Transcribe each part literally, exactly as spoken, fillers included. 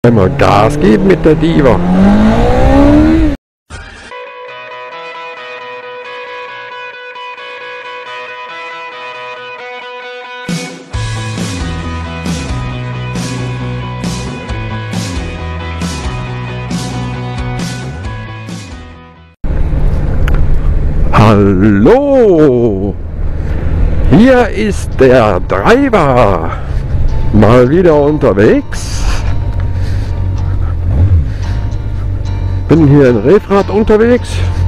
Einmal Gas geben mit der Diva. Hallo, hier ist der Driver, mal wieder unterwegs. Bin hier in Refrath unterwegs.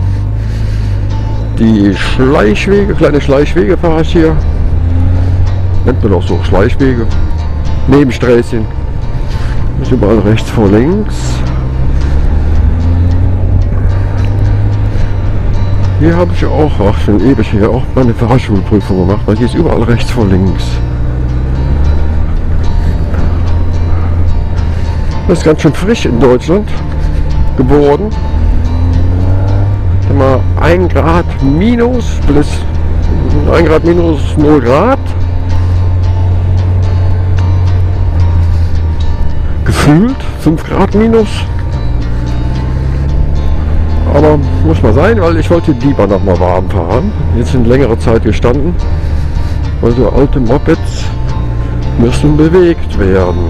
Die Schleichwege, kleine Schleichwege fahre ich hier. Nennt man auch so Schleichwege. Nebensträßchen. Ist überall rechts vor links. Hier habe ich auch, ach schon ewig hier, auch meine Fahrschulprüfung gemacht, weil hier ist überall rechts vor links. Das ist ganz schön frisch in Deutschland geworden. Immer ein Grad minus bis ein Grad minus null Grad. Gefühlt fünf Grad minus. Aber muss mal sein, weil ich wollte die Diva noch mal warm fahren. Jetzt sind längere Zeit gestanden. Also alte Mopeds müssen bewegt werden.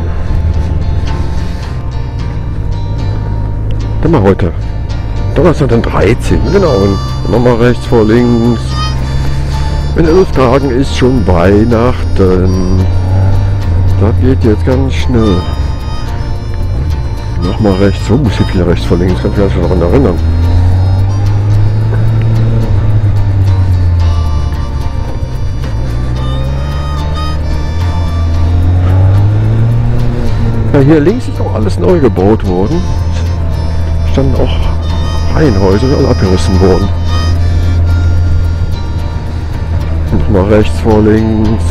Dann mal heute. Donnerstag den dreizehnten Genau. Und nochmal rechts vor links. In elf Tagen ist schon Weihnachten. Das geht jetzt ganz schnell. Nochmal rechts. Oh, muss hier viel rechts vor links. Kann ich mich daran erinnern. Ja, hier links ist auch alles neu gebaut worden. Standen auch Reihenhäuser, die alle abgerissen wurden. Nochmal rechts vor links.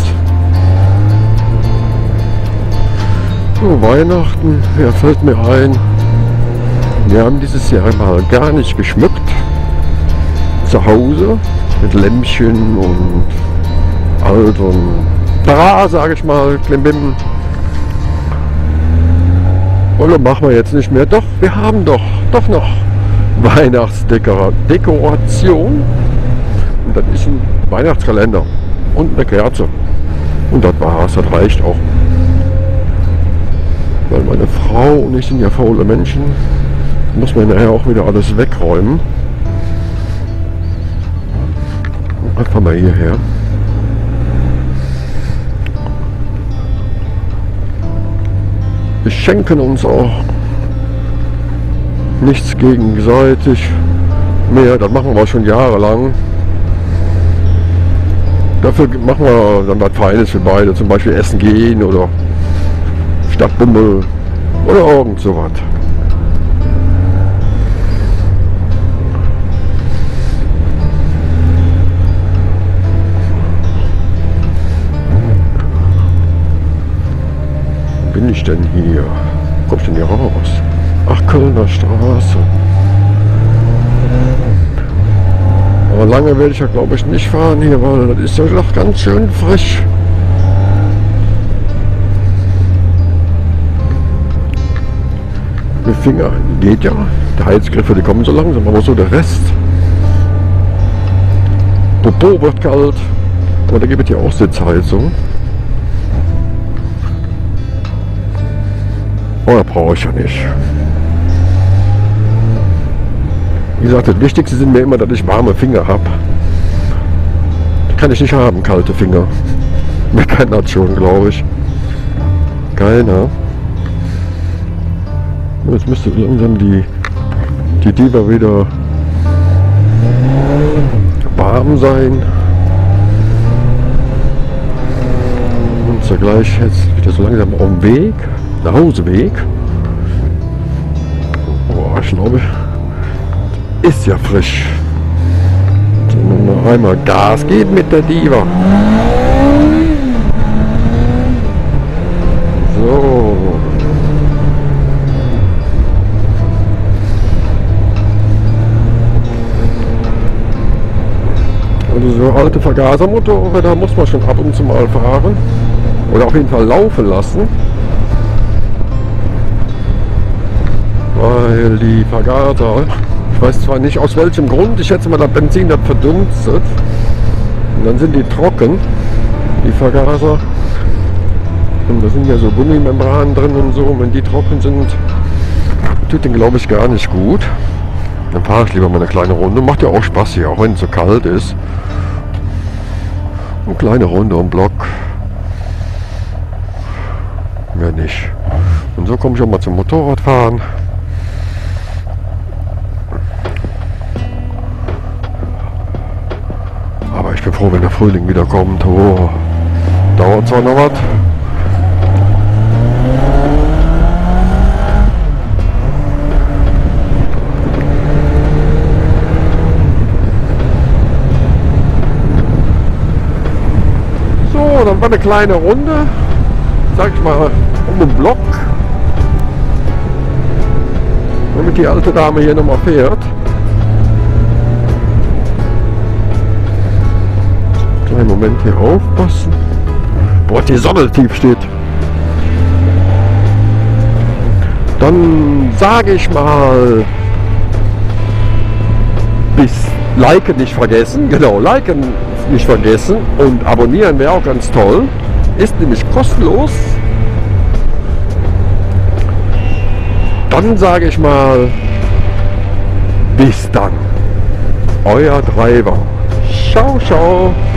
So, Weihnachten, ja, fällt mir ein. Wir haben dieses Jahr mal gar nicht geschmückt. Zu Hause mit Lämpchen und alten Bra, sage ich mal, Klimbim. Oder machen wir jetzt nicht mehr? Doch, wir haben doch, doch noch Weihnachtsdekoration. Und das ist ein Weihnachtskalender und eine Kerze. Und das war's, das reicht auch. Weil meine Frau und ich sind ja faule Menschen, muss man nachher auch wieder alles wegräumen. Einfach mal hierher. Wir schenken uns auch nichts gegenseitig mehr, das machen wir schon jahrelang. Dafür machen wir dann was Feines für beide, zum Beispiel essen gehen oder Stadtbummel oder irgend sowas. Wo bin ich denn hier? Wo komm ich denn hier raus? Ach, Kölner Straße. Aber lange werde ich ja, glaube ich, nicht fahren hier, weil das ist ja doch ganz schön frisch. Mit Finger geht ja. Die Heizgriffe, die kommen so langsam, aber so der Rest. Popo wird kalt. Aber da gibt es ja auch Sitzheizung. Oh, das brauche ich ja nicht. Wie gesagt, das Wichtigste sind mir immer, dass ich warme Finger habe. Das kann ich nicht haben, kalte Finger. Wer kann das schon, glaube ich. Keiner. Jetzt müsste langsam die, die Diva wieder warm sein. Und ist ja gleich jetzt wieder so langsam auf dem Weg. Nachhauseweg. Oh, ich glaube, ist ja frisch. Dann noch einmal Gas geben mit der Diva. So. Also so alte Vergasermotore, da muss man schon ab und zu mal fahren. Oder auf jeden Fall laufen lassen. weil die Vergaser, ich weiß zwar nicht aus welchem Grund, ich schätze mal, der Benzin hat verdunstet und dann sind die trocken, die Vergaser. Und da sind ja so Gummimembranen drin und so, und wenn die trocken sind, tut den, glaube ich, gar nicht gut. Dann fahre ich lieber mal eine kleine Runde. Macht ja auch Spaß hier, auch wenn es so kalt ist. Eine kleine Runde um Block. Mehr nicht. Und so komme ich auch mal zum Motorradfahren. Aber ich bin froh, wenn der Frühling wieder kommt. Oh, dauert zwar noch was. So, dann war eine kleine Runde, sag ich mal, um den Block, damit die alte Dame hier nochmal fährt. Kleinen Moment hier aufpassen. Boah, die Sonne tief steht. Dann sage ich mal, bis liken nicht vergessen, genau, liken nicht vergessen und abonnieren wäre auch ganz toll. Ist nämlich kostenlos. Dann sage ich mal, bis dann. Euer Treiber. Ciao, ciao.